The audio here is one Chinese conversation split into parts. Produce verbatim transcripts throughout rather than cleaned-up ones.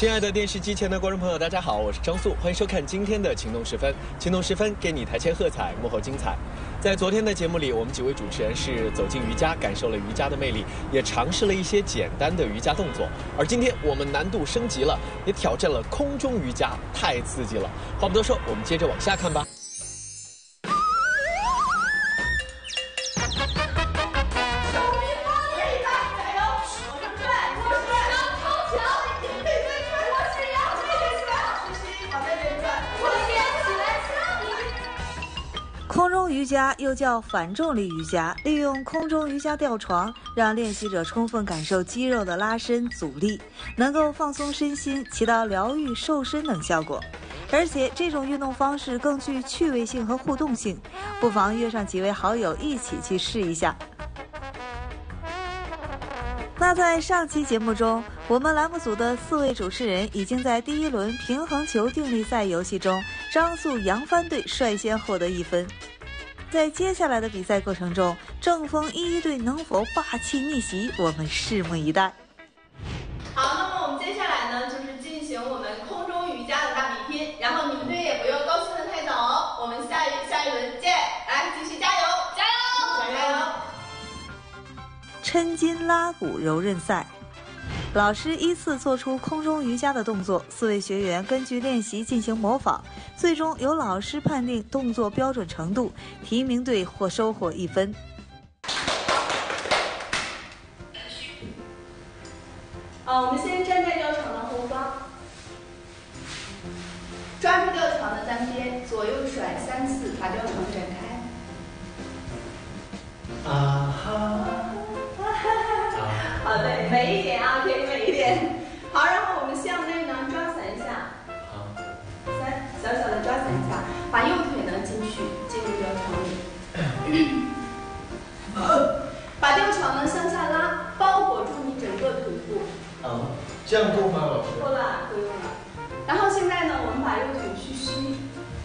亲爱的电视机前的观众朋友，大家好，我是张素，欢迎收看今天的《情动时分》。情动时分，给你台前喝彩，幕后精彩。在昨天的节目里，我们几位主持人是走进瑜伽，感受了瑜伽的魅力，也尝试了一些简单的瑜伽动作。而今天我们难度升级了，也挑战了空中瑜伽，太刺激了。话不多说，我们接着往下看吧。 空中瑜伽又叫反重力瑜伽，利用空中瑜伽吊床，让练习者充分感受肌肉的拉伸阻力，能够放松身心，起到疗愈、瘦身等效果。而且这种运动方式更具趣味性和互动性，不妨约上几位好友一起去试一下。那在上期节目中，我们栏目组的四位主持人已经在第一轮平衡球定力赛游戏中，张素扬帆队率先获得一分。在接下来的比赛过程中，正风一一队能否霸气逆袭，我们拭目以待。 好，那么我们接下来呢，就是进行我们空中瑜伽的大比拼，然后你们队也不用高兴得太早哦，我们下一下一轮见，来继续加油，加油，加油！ 抻筋拉骨柔韧赛。老师依次做出空中瑜伽的动作，四位学员根据练习进行模仿，最终由老师判定动作标准程度，提名队或收获一分。 好，我们先站在吊床的后方，抓住吊床的单边，左右甩三次，把吊床展开。啊哈。好的，美一点啊，可以美一点。好，然后我们向内呢抓三下，好，三，小小的抓三下，把右腿呢进去，进入吊床里，把吊床呢向下拉，包裹住你整个腿部。 好，这样够吗，老师？ 够了，够用了。然后现在呢，我们把右腿屈膝，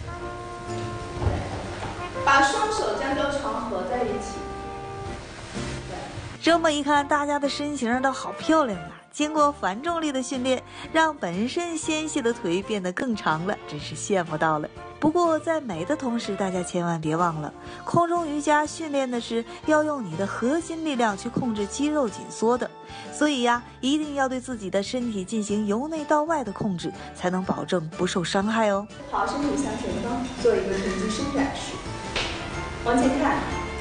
把双手将吊床合在一起。 这么一看，大家的身形都好漂亮啊！经过反重力的训练，让本身纤细的腿变得更长了，真是羡慕到了。不过在美的同时，大家千万别忘了，空中瑜伽训练的是要用你的核心力量去控制肌肉紧缩的，所以呀，一定要对自己的身体进行由内到外的控制，才能保证不受伤害哦。 好，身体向前方，做一个臀肌伸展式，往前看。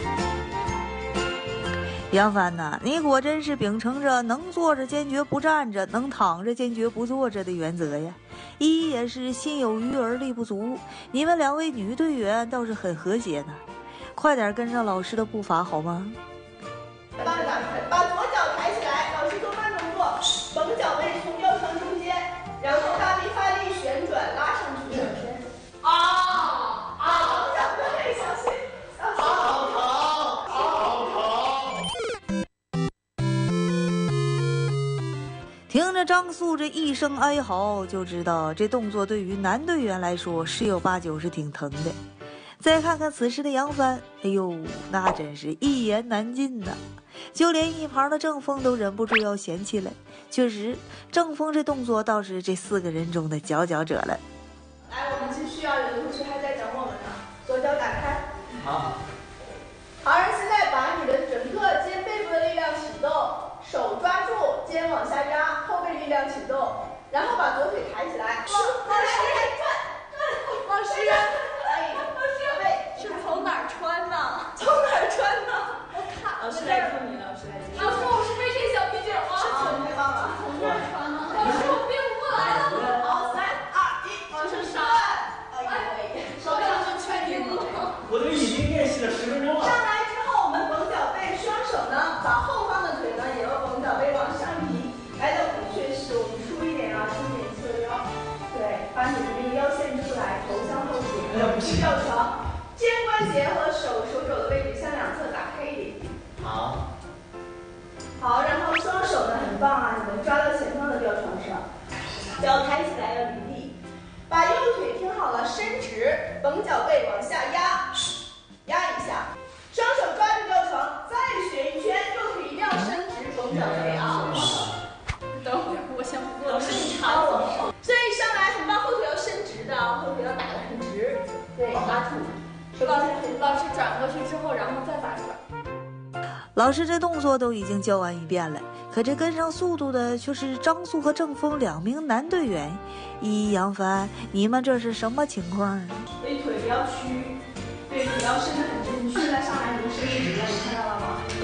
杨帆呐，你果真是秉承着能坐着坚决不站着，能躺着坚决不坐着的原则呀。一也是心有余而力不足，你们两位女队员倒是很和谐呢。快点跟上老师的步伐好吗？ 把把左脚抬起来，老师做慢动作，绷脚背从吊床中间，然后大力发力旋转拉上去转身。啊啊！绷脚背，小心，小心。好疼，好疼。 听着张素这一声哀嚎，就知道这动作对于男队员来说十有八九是挺疼的。再看看此时的杨帆，哎呦，那真是一言难尽呐！就连一旁的郑峰都忍不住要嫌弃了。确实，郑峰这动作倒是这四个人中的佼佼者了。 来，我们继续啊，有的同学还在等我们呢。左脚打开。 好。 好，然后现在把你的整个肩背部的力量启动，手抓住，肩往下压，后背力量启动，然后把左腿抬起来。老师，老师，哎，老师，背是从哪儿穿呢？从哪儿穿呢？我看。老师来助你，老师来助你。老师，我是背这小皮筋吗？是从太棒了。从哪儿穿呢？老师，我背不过来了。好，三二一，往上上。哎呀，手上就圈定了。 我都已经练习了十分钟了。 上来之后，我们绷脚背，双手呢把后方的腿呢也要绷脚背往上移，来到孔雀式，我们梳一点啊，梳点侧腰，对，把你的这个腰线出来，头向后倾，吊床，肩关节和手手肘的位置向两侧打开一点。 好。 好，然后双手呢很棒啊，你们抓到前方的吊床上，脚抬起来要离地，把右腿听好了，伸直，绷脚背往下压，压一下。双手抓住吊床，再旋一圈，右腿一定要伸直，绷脚背啊。等会儿，我想不过。老师，你查我。 老师，老师转过去之后，然后再反转。 老师这动作都已经教完一遍了，可这跟上速度的却是张素和郑峰两名男队员。咦，杨帆，你们这是什么情况？ 所以腿不要屈，对，你要伸得很直。你现在上来，你的身体直了，你看到了吗？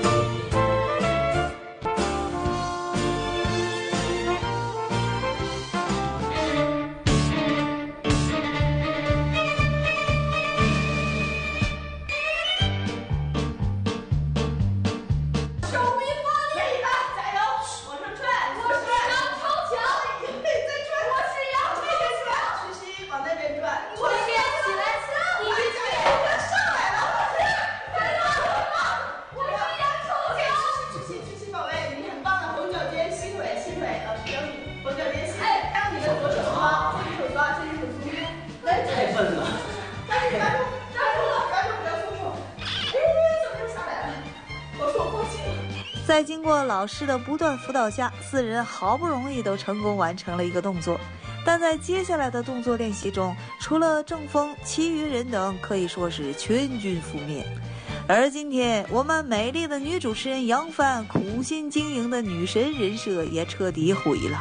在经过老师的不断辅导下，四人好不容易都成功完成了一个动作。但在接下来的动作练习中，除了郑峰，其余人等可以说是全军覆灭。而今天，我们美丽的女主持人杨帆苦心经营的女神人设也彻底毁了。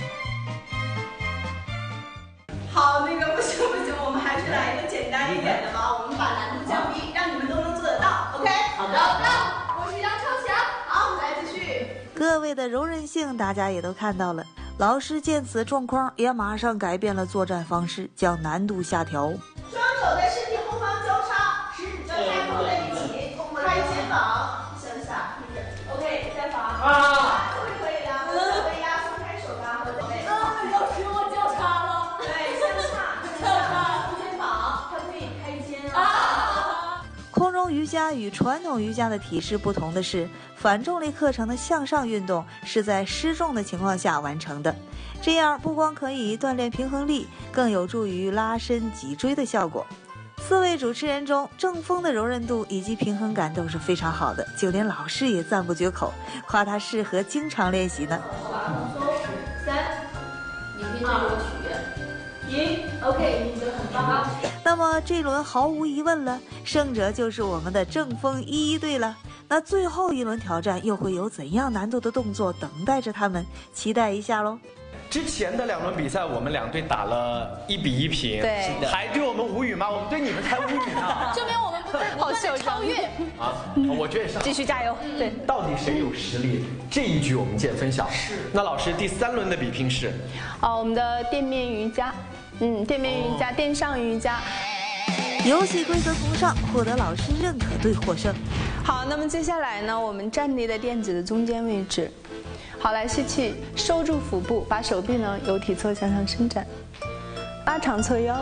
好，那个不行不行，我们还是来一个简单一点的吧，我们把难度降低，让你们都能做得到。OK， 好的，好的，我是杨超强。好，来继续。 各位的柔韧性，大家也都看到了。老师见此状况，也马上改变了作战方式，将难度下调。 双手在身体后方交叉，食指交叉扣在一起，开肩膀向下立着。OK， 再防。啊，这个可以的，回压，松开手吧，和对。啊，老师，我交叉了。对，向下，向下，扶肩膀，它可以开肩啊。 空中瑜伽与传统瑜伽的体式不同的是，反重力课程的向上运动是在失重的情况下完成的，这样不光可以锻炼平衡力，更有助于拉伸脊椎的效果。四位主持人中，郑峰的柔韧度以及平衡感都是非常好的，就连老师也赞不绝口，夸他适合经常练习呢。 三，你可以对我许愿。一 ，OK， 你就很棒啊。 那么这轮毫无疑问了，胜者就是我们的郑峰一一队了。那最后一轮挑战又会有怎样难度的动作等待着他们？期待一下喽！ 之前的两轮比赛，我们两队打了一比一平， 对， 还对我们无语吗？我们对你们才无语呢。 证明我们不在不断的超越啊！我觉得也是， 继续加油。对， 到底谁有实力？这一局我们见分晓。是。那老师，第三轮的比拼是？ 哦，我们的店面瑜伽，嗯，店面瑜伽，垫上瑜伽。 游戏规则从上，获得老师认可队获胜。 好，那么接下来呢，我们站立在垫子的中间位置。好，来吸气，收住腹部，把手臂呢由体侧向上伸展，拉长侧腰。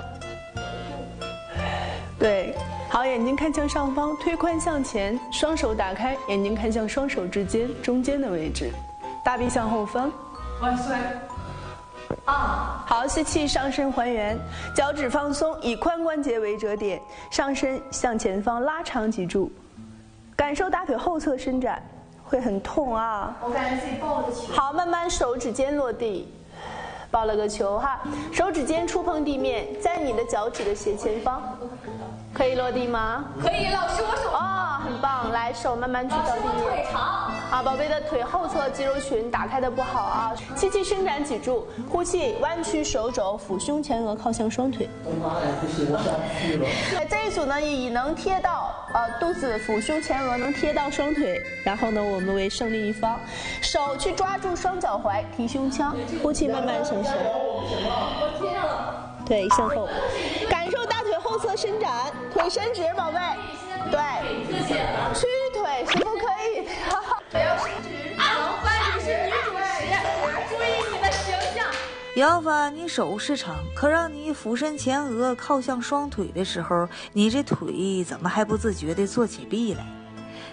对，好，眼睛看向上方，推髋向前，双手打开，眼睛看向双手之间中间的位置，大臂向后翻。 万岁！啊， 好，吸气，上身还原，脚趾放松，以髋关节为折点，上身向前方拉长脊柱，感受大腿后侧伸展，会很痛啊。 我感觉自己抱了个球。 好，慢慢手指尖落地，抱了个球哈，手指尖触碰地面，在你的脚趾的斜前方，可以落地吗？ 可以，老师，我手。 哦，很棒，来，手慢慢去到地面。 老师，我腿长。 啊，宝贝的腿后侧肌肉群打开的不好啊！吸气伸展脊柱，呼气弯曲手肘，俯胸前额靠向双腿。 妈呀，不行，我上不去了。 这一组呢，以能贴到呃肚子、俯胸前额，能贴到双腿，然后呢，我们为胜利一方，手去抓住双脚踝，提胸腔，呼气慢慢向上。 我贴上了。 对，向后，感受大腿后侧伸展，腿伸直，宝贝。对，屈腿是不可以的。 不要伸直，杨帆，你是女主持，注意你的形象。 杨帆，你手是长，可让你俯身前额靠向双腿的时候，你这腿怎么还不自觉地坐起臂来？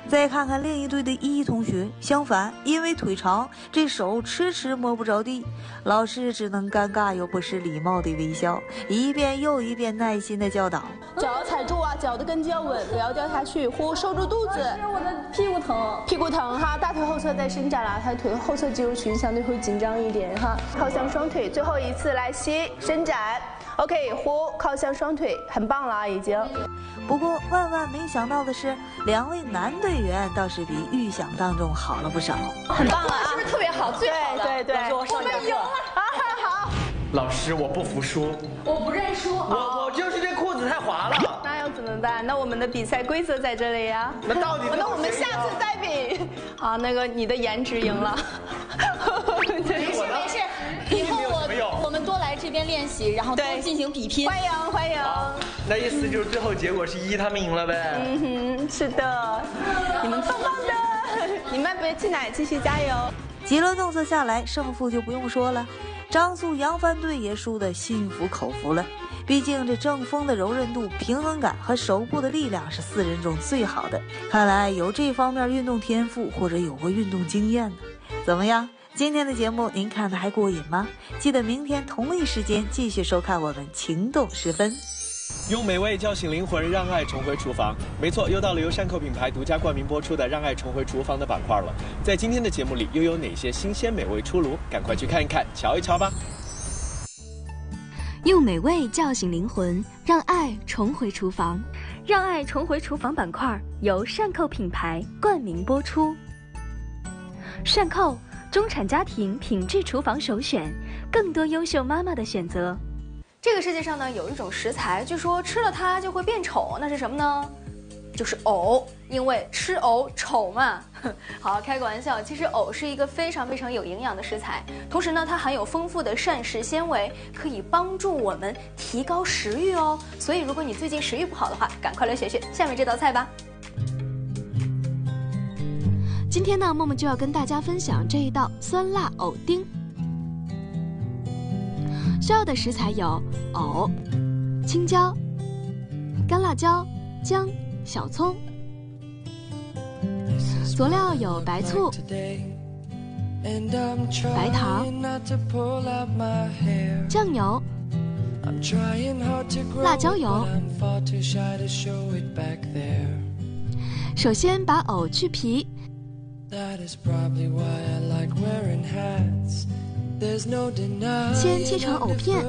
再看看另一队的一同学，相反，因为腿长，这手迟迟摸不着地，老师只能尴尬又不失礼貌的微笑，一遍又一遍耐心的教导： 脚要踩住啊，脚的根基要稳，不要掉下去。呼，收住肚子。 老师，我的屁股疼。 屁股疼哈，大腿后侧在伸展啦，他腿后侧肌肉群相对会紧张一点哈。靠向双腿，最后一次来吸，伸展。OK， 呼，靠向双腿，很棒了啊，已经。 不过万万没想到的是，两位男队员倒是比预想当中好了不少， 很棒了啊， 是不是特别好？最好的。 对对对， 我们赢了。 啊，好。 老师，我不服输， 我不认输。 我我就是这裤子太滑了。 那要怎么办？那我们的比赛规则在这里呀。 那到底？ 那我们下次再比。好，那个你的颜值赢了。 没事没事，以后我我们多来这边练习，然后多进行比拼。 欢迎欢迎。 那意思就是最后结果是一他们赢了呗？ 嗯哼，是的，你们棒棒的，你们别气馁，继续加油。 几轮动作下来，胜负就不用说了，张苏扬帆队也输得心服口服了。毕竟这正风的柔韧度、平衡感和手部的力量是四人中最好的。看来有这方面运动天赋或者有过运动经验呢。怎么样？今天的节目您看得还过瘾吗？记得明天同一时间继续收看我们情动时分。 用美味叫醒灵魂，让爱重回厨房。没错，又到了由山口品牌独家冠名播出的《让爱重回厨房》的板块了。在今天的节目里，又有哪些新鲜美味出炉？赶快去看一看，瞧一瞧吧。 用美味叫醒灵魂，让爱重回厨房。让爱重回厨房板块由善扣品牌冠名播出。善扣，中产家庭品质厨房首选，更多优秀妈妈的选择。 这个世界上呢，有一种食材，据说吃了它就会变丑，那是什么呢？就是藕，因为吃藕丑嘛。好，开个玩笑，其实藕是一个非常非常有营养的食材，同时呢，它含有丰富的膳食纤维，可以帮助我们提高食欲哦。所以，如果你最近食欲不好的话，赶快来学学下面这道菜吧。 今天呢，默默就要跟大家分享这一道酸辣藕丁。需要的食材有藕、青椒、干辣椒、姜、小葱。佐料有白醋、白糖、酱油、辣椒油。首先把藕去皮，先切成藕片，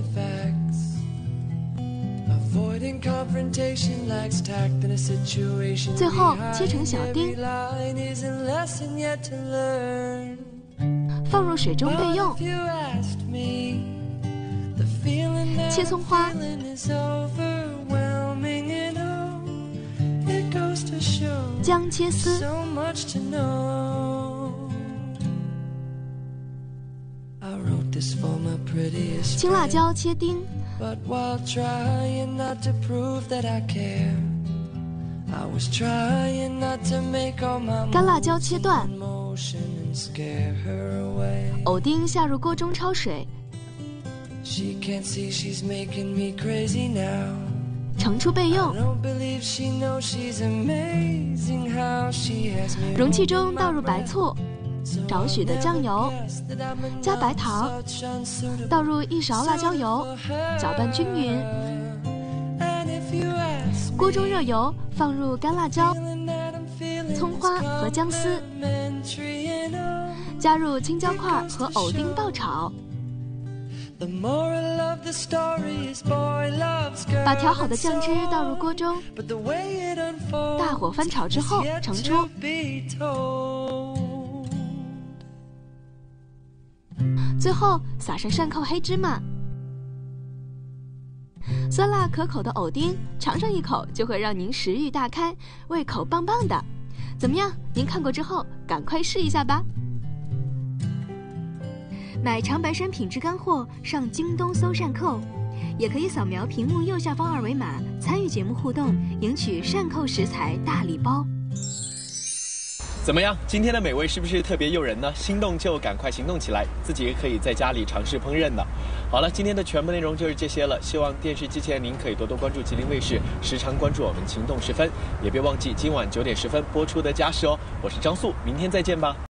最后切成小丁，放入水中备用。切葱花，姜切丝，青辣椒切丁，干辣椒切段，藕丁下入锅中焯水，盛出备用。容器中倒入白醋，少许的酱油，加白糖，倒入一勺辣椒油，搅拌均匀。锅中热油，放入干辣椒、葱花和姜丝，加入青椒块和藕丁爆炒。把调好的酱汁倒入锅中，大火翻炒之后盛出。最后撒上善扣黑芝麻。酸辣可口的藕丁，尝上一口就会让您食欲大开，胃口棒棒的。怎么样？您看过之后赶快试一下吧。买长白山品质干货，上京东搜善扣，也可以扫描屏幕右下方二维码参与节目互动，赢取善扣食材大礼包。 怎么样？今天的美味是不是特别诱人呢？心动就赶快行动起来，自己也可以在家里尝试烹饪的。好了，今天的全部内容就是这些了。希望电视机前您可以多多关注吉林卫视，时常关注我们情动十分，也别忘记今晚九点十分播出的家事哦。我是张素，明天再见吧。